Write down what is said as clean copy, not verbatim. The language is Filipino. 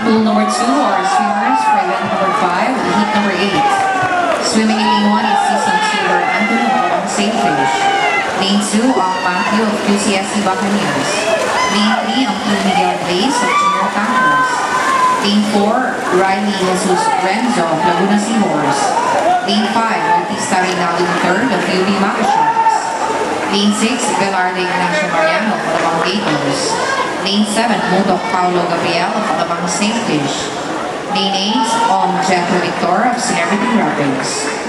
Pool number 2 are swimmers for event number 5, heat number 8. Swimming in lane 1 is season 2 or Anthony of Sailfish. Lane 2 ang Matthew of QCSC Buccaneers. Lane 3 ang Team Miguel Blaze of Junior Tankers. Lane 4, Riley Jesus Renzo of Laguna Seahorse. Lane 5, Bautista Reynaldo III of UB Macasharks. Lane 6, Velarde Ignacio Mariano of Alabang Gators. Lane 7, Mudok Paulo Gabriel of Alabang Sailfish. Lane 8, Jeffrey Victor of Celebrity Rapids.